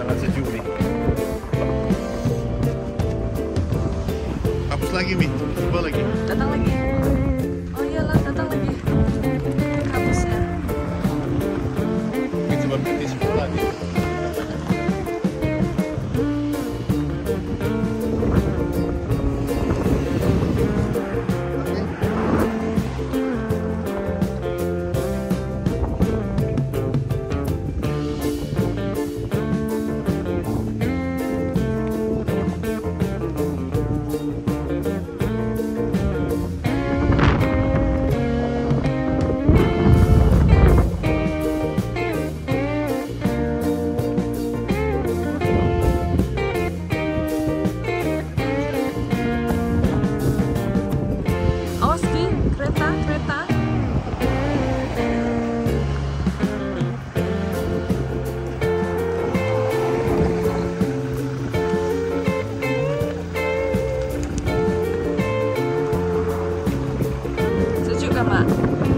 sangat sejuk nih. Hapus lagi Mi, coba lagi. Datang lagi. Oh iyalah, datang lagi. Hapusnya. Ini coba berhenti sebentar lagi. Awas Ki, kereta. Sejuk kan, Mak?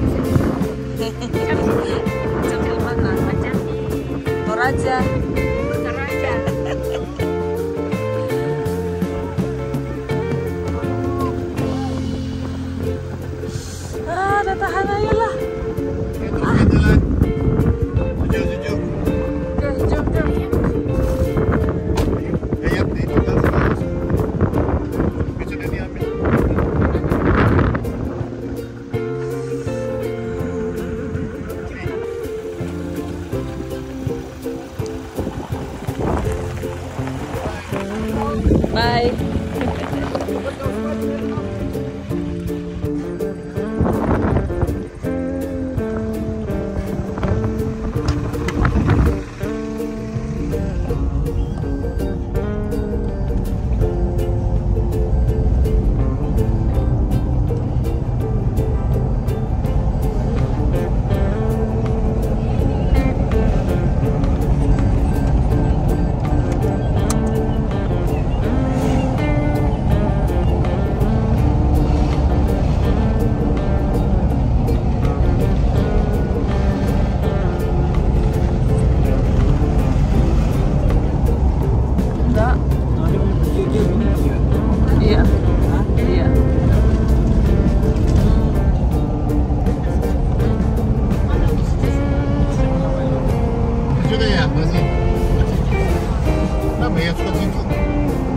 Jam di mana? Toraja. Udah tahan aja lah. Jalan. Sejuk. Oke, jom. Gayat nih, tinggal sekarang. Bisa udah diambil. Bye. Enggak. Iya. Iya. Sudah ya, masih. Kenapa ya suka situ?